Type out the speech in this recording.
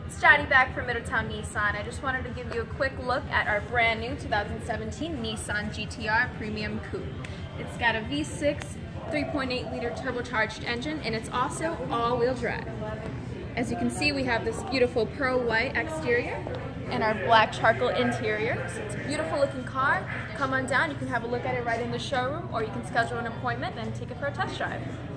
It's Johnny back from Middletown Nissan. I just wanted to give you a quick look at our brand new 2017 Nissan GT-R Premium Coupe. It's got a V6 3.8 liter turbocharged engine, and it's also all-wheel drive. As you can see, we have this beautiful pearl white exterior and our black charcoal interior. So it's a beautiful looking car. Come on down, you can have a look at it right in the showroom, or you can schedule an appointment and take it for a test drive.